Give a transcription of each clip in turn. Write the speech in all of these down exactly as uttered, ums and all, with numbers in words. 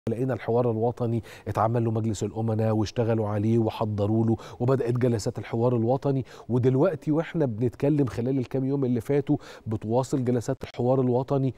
لقينا الحوار الوطني اتعمل له مجلس الأمناء واشتغلوا عليه وحضروا له وبدأت جلسات الحوار الوطني، ودلوقتي واحنا بنتكلم خلال الكام يوم اللي فاتوا بتواصل جلسات الحوار الوطني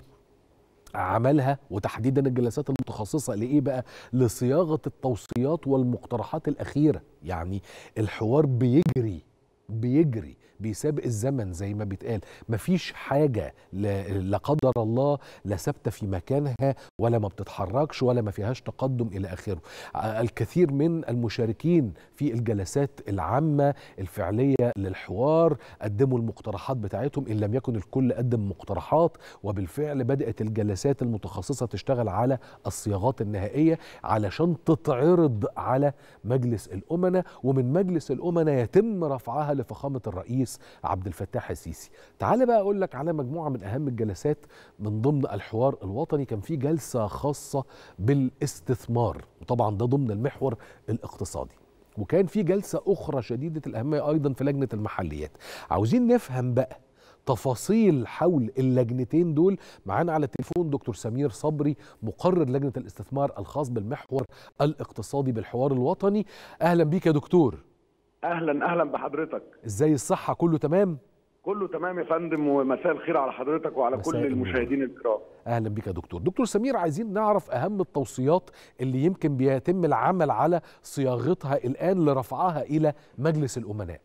عملها، وتحديدا الجلسات المتخصصة لإيه بقى؟ لصياغة التوصيات والمقترحات الأخيرة. يعني الحوار بيجري بيجري بيسابق الزمن زي ما بيتقال، مفيش حاجة لا قدر الله لا ثابتة في مكانها ولا ما بتتحركش ولا ما فيهاش تقدم إلى آخره. الكثير من المشاركين في الجلسات العامة الفعلية للحوار قدموا المقترحات بتاعتهم، إن لم يكن الكل قدم مقترحات، وبالفعل بدأت الجلسات المتخصصة تشتغل على الصياغات النهائية علشان تتعرض على مجلس الأمناء، ومن مجلس الأمناء يتم رفعها لفخامة الرئيس عبد الفتاح السيسي. تعال بقى أقول لك على مجموعة من أهم الجلسات من ضمن الحوار الوطني. كان في جلسة خاصة بالاستثمار، وطبعا ده ضمن المحور الاقتصادي، وكان في جلسة أخرى شديدة الأهمية أيضا في لجنة المحليات. عاوزين نفهم بقى تفاصيل حول اللجنتين دول. معانا على التليفون دكتور سمير صبري، مقرر لجنة الاستثمار الخاص بالمحور الاقتصادي بالحوار الوطني. أهلا بيك يا دكتور. اهلا اهلا بحضرتك. ازاي الصحة؟ كله تمام؟ كله تمام يا فندم، ومساء الخير على حضرتك وعلى كل المشاهدين الكرام. اهلا بيك يا دكتور. دكتور سمير، عايزين نعرف اهم التوصيات اللي يمكن بيتم العمل على صياغتها الان لرفعها الى مجلس الامناء.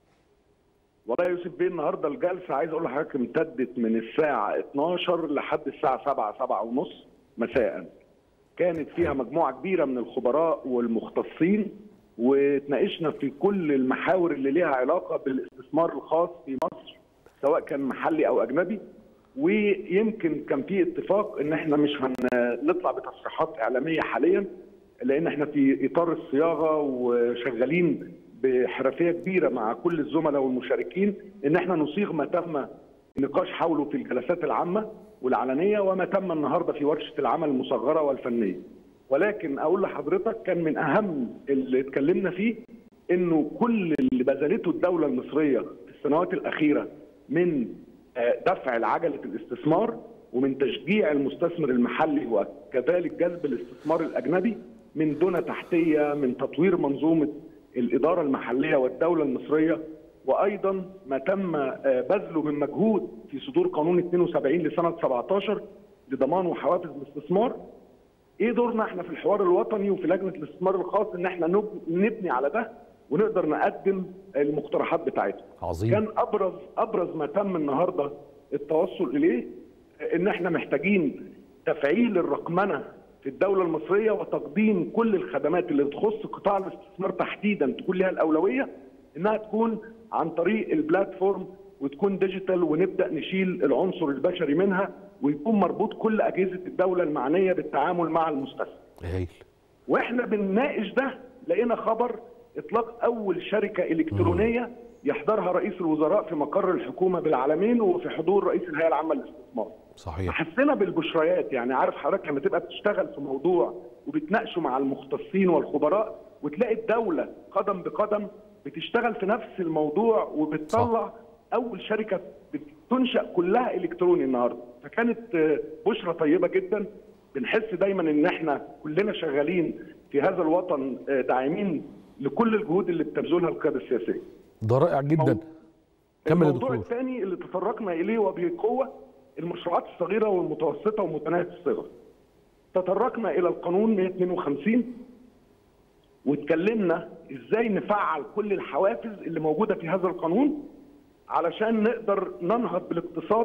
والله يا يوسف بيه، النهارده الجلسه عايز اقول لحضرتك امتدت من الساعه اتناشر لحد الساعه سبعة سبعة ونص مساء. كانت فيها مجموعه كبيره من الخبراء والمختصين، وتناقشنا في كل المحاور اللي ليها علاقه بالاستثمار الخاص في مصر سواء كان محلي او اجنبي. ويمكن كان في اتفاق ان احنا مش هنطلع بتصريحات اعلاميه حاليا، لان احنا في اطار الصياغه وشغالين بحرفيه كبيره مع كل الزملاء والمشاركين ان احنا نصيغ ما تم النقاش حوله في الجلسات العامه والعلنيه وما تم النهارده في ورشه العمل المصغره والفنيه. ولكن اقول لحضرتك كان من اهم اللي اتكلمنا فيه انه كل اللي بذلته الدوله المصريه في السنوات الاخيره من دفع العجله الاستثمار ومن تشجيع المستثمر المحلي وكذلك جذب الاستثمار الاجنبي من بنى تحتيه، من تطوير منظومه الاداره المحليه والدوله المصريه، وايضا ما تم بذله من مجهود في صدور قانون اتنين وسبعين لسنه سبعتاشر لضمان وحوافز الاستثمار. ايه دورنا احنا في الحوار الوطني وفي لجنه الاستثمار الخاص؟ ان احنا نبني على ده ونقدر نقدم المقترحات بتاعتنا. عظيم. كان ابرز ابرز ما تم النهارده التوصل اليه ان احنا محتاجين تفعيل الرقمنه في الدوله المصريه وتقديم كل الخدمات اللي بتخص قطاع الاستثمار تحديدا تكون لها الاولويه انها تكون عن طريق البلاتفورم وتكون ديجيتال، ونبدا نشيل العنصر البشري منها ويكون مربوط كل اجهزه الدوله المعنيه بالتعامل مع المستثمر. هايل. واحنا بنناقش ده لقينا خبر اطلاق اول شركه الكترونيه مم. يحضرها رئيس الوزراء في مقر الحكومه بالعالمين وفي حضور رئيس الهيئه العامه للاستثمار. صحيح. حسينا بالبشريات. يعني عارف حضرتك لما تبقى بتشتغل في موضوع وبتناقشه مع المختصين والخبراء وتلاقي الدوله قدم بقدم بتشتغل في نفس الموضوع وبتطلع صح. اول شركه بتنشأ كلها الكتروني النهارده، فكانت بشرة طيبه جدا. بنحس دايما ان احنا كلنا شغالين في هذا الوطن داعمين لكل الجهود اللي بتبذلها القياده السياسيه. ده رائع جدا. كمل يا دكتور. الموضوع الثاني اللي تطرقنا اليه وبقوه المشروعات الصغيره والمتوسطه ومتناهيه الصغر. تطرقنا الى القانون مئة واثنين وخمسين واتكلمنا ازاي نفعل كل الحوافز اللي موجوده في هذا القانون علشان نقدر ننهض بالاقتصاد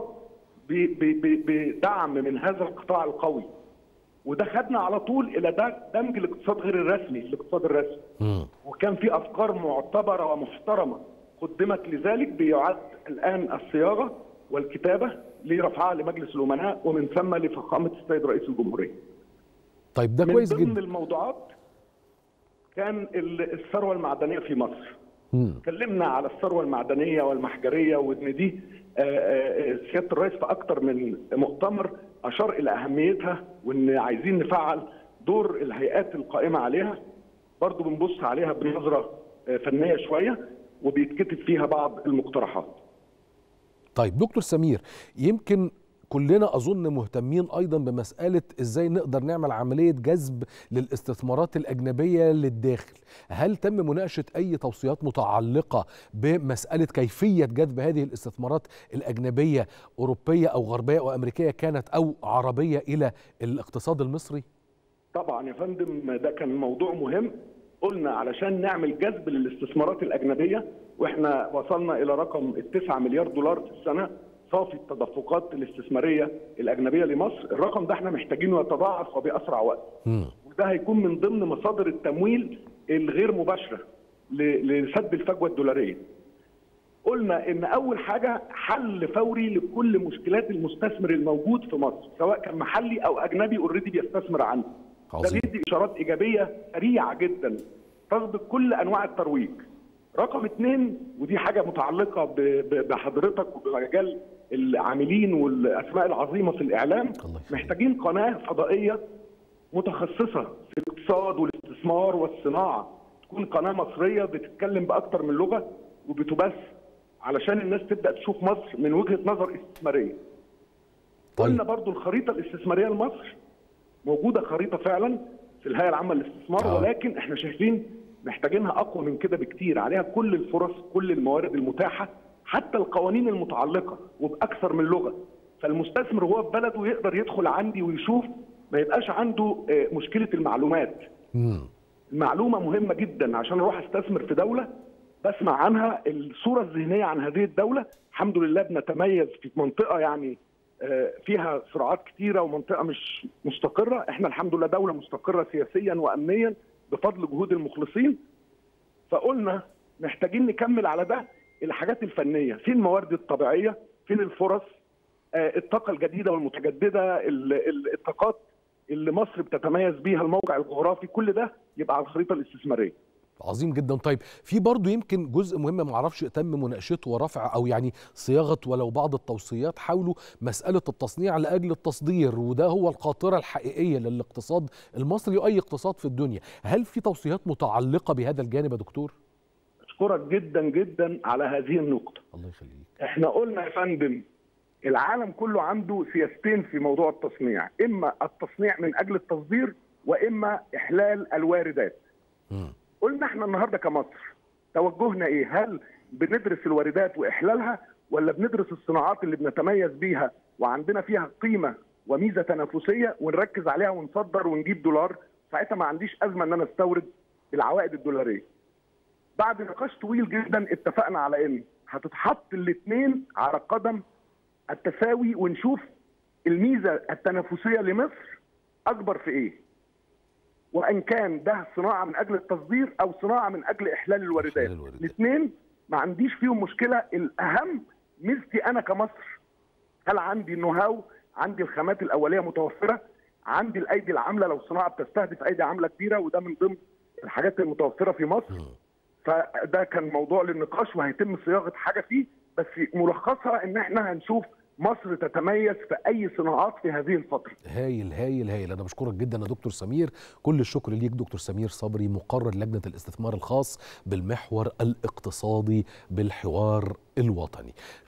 بدعم من هذا القطاع القوي. وده خدنا على طول الى ده دمج الاقتصاد غير الرسمي في الاقتصاد الرسمي. م. وكان في افكار معتبره ومحترمه قدمت لذلك، بيعد الان الصياغه والكتابه لرفعها لمجلس الامناء ومن ثم لفخامه السيد رئيس الجمهوريه. طيب ده كويس جدا. من ضمن الموضوعات كان الثروه المعدنيه في مصر. اتكلمنا على الثروه المعدنيه والمحجريه، وان دي سياده الرئيس في اكثر من مؤتمر اشار الى اهميتها، وان عايزين نفعل دور الهيئات القائمه عليها. برضو بنبص عليها بنظره فنيه شويه وبيتكتب فيها بعض المقترحات. طيب دكتور سمير، يمكن كلنا أظن مهتمين أيضا بمسألة إزاي نقدر نعمل عملية جذب للاستثمارات الأجنبية للداخل. هل تم مناقشة أي توصيات متعلقة بمسألة كيفية جذب هذه الاستثمارات الأجنبية أوروبية أو غربية أو أمريكية كانت أو عربية إلى الاقتصاد المصري؟ طبعا يا فندم، ده كان موضوع مهم. قلنا علشان نعمل جذب للاستثمارات الأجنبية، واحنا وصلنا إلى رقم التسعة مليار دولار في السنة صافي التدفقات الاستثمارية الأجنبية لمصر. الرقم ده احنا محتاجينه يتضاعف وبأسرع وقت، وده هيكون من ضمن مصادر التمويل الغير مباشرة لسد الفجوة الدولارية. قلنا ان اول حاجه حل فوري لكل مشكلات المستثمر الموجود في مصر، سواء كان محلي او اجنبي اوريدي بيستثمر عنده. ده بيدي اشارات ايجابيه سريعه جدا تسبق كل انواع الترويج. رقم اثنين، ودي حاجه متعلقه بحضرتك وبمجال العاملين والاسماء العظيمه في الاعلام، محتاجين قناه فضائيه متخصصه في الاقتصاد والاستثمار والصناعه، تكون قناه مصريه بتتكلم باكثر من لغه وبتبث علشان الناس تبدا تشوف مصر من وجهه نظر استثماريه. طيب. قلنا برضو الخريطه الاستثماريه لمصر موجوده، خريطه فعلا في الهيئه العامه للاستثمار، آه. ولكن احنا شايفين محتاجينها اقوى من كده بكتير، عليها كل الفرص، كل الموارد المتاحه، حتى القوانين المتعلقه وباكثر من لغه، فالمستثمر وهو في بلده يقدر يدخل عندي ويشوف، ما يبقاش عنده مشكله المعلومات. مم. المعلومه مهمه جدا عشان اروح استثمر في دوله بسمع عنها الصوره الذهنيه عن هذه الدوله. الحمد لله بنتميز في منطقه يعني فيها صراعات كتيره ومنطقه مش مستقره، احنا الحمد لله دوله مستقره سياسيا وامنيا بفضل جهود المخلصين. فقلنا محتاجين نكمل على ده الحاجات الفنيه، فين الموارد الطبيعيه، فين الفرص، الطاقه الجديده والمتجدده، الطاقات اللي مصر بتتميز بيها، الموقع الجغرافي، كل ده يبقى على الخريطه الاستثماريه. عظيم جدا. طيب في برضو يمكن جزء مهم ما اعرفش تم مناقشته ورفع او يعني صياغه ولو بعض التوصيات حول مساله التصنيع لاجل التصدير، وده هو القاطره الحقيقيه للاقتصاد المصري واي اقتصاد في الدنيا. هل في توصيات متعلقه بهذا الجانب يا دكتور؟ اشكرك جدا جدا على هذه النقطه. الله يخليك. احنا قلنا يا فندم العالم كله عنده سياستين في موضوع التصنيع، اما التصنيع من اجل التصدير واما احلال الواردات. م. قلنا احنا النهارده كمصر توجهنا ايه؟ هل بندرس الواردات واحلالها، ولا بندرس الصناعات اللي بنتميز بيها وعندنا فيها قيمه وميزه تنافسيه ونركز عليها ونصدر ونجيب دولار؟ ساعتها ما عنديش ازمه ان انا استورد بالعوائد الدولاريه. بعد نقاش طويل جدا اتفقنا على ان هتتحط الاثنين على قدم التساوي، ونشوف الميزه التنافسيه لمصر اكبر في ايه، وان كان ده صناعه من اجل التصدير او صناعه من اجل احلال الواردات. الاثنين ما عنديش فيهم مشكله. الاهم ميزتي انا كمصر، هل عندي النو هاو، عندي الخامات الاوليه متوفره، عندي الايدي العامله لو صناعه بتستهدف ايدي عامله كبيره، وده من ضمن الحاجات المتوفره في مصر. فده كان موضوع للنقاش وهيتم صياغه حاجه فيه، بس ملخصها ان احنا هنشوف مصر تتميز في أي صناعات في هذه الفترة. هايل هايل هايل. أنا بشكرك جدا يا دكتور سمير، كل الشكر ليك دكتور سمير صبري، مقرر لجنة الاستثمار الخاص بالمحور الاقتصادي بالحوار الوطني.